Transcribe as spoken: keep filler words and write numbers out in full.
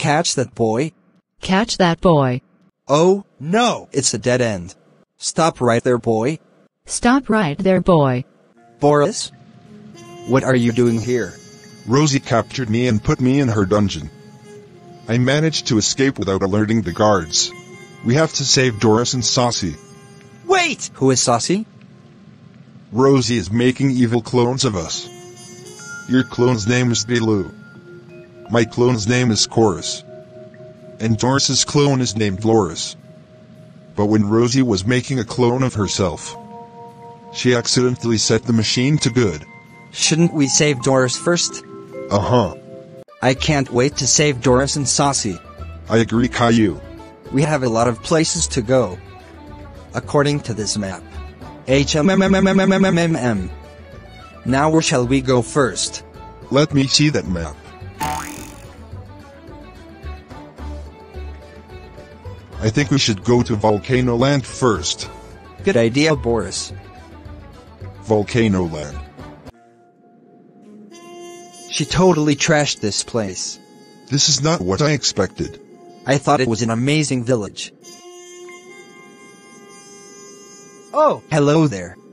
catch that boy? Catch that boy. Oh, no, it's a dead end. Stop right there, boy. Stop right there, boy. Boris? What are you doing here? Rosie captured me and put me in her dungeon. I managed to escape without alerting the guards. We have to save Doris and Saucy. Wait! Who is Saucy? Rosie is making evil clones of us. Your clone's name is Belu. My clone's name is Chorus. And Doris's clone is named Loris. But when Rosie was making a clone of herself, she accidentally set the machine to good. Shouldn't we save Doris first? Uh-huh. I can't wait to save Doris and Saucy. I agree, Caillou. We have a lot of places to go. According to this map. H M M M M M M M M M. Now where shall we go first? Let me see that map. I think we should go to Volcano Land first. Good idea, Boris. Volcano Land. She totally trashed this place. This is not what I expected. I thought it was an amazing village. Oh, hello there.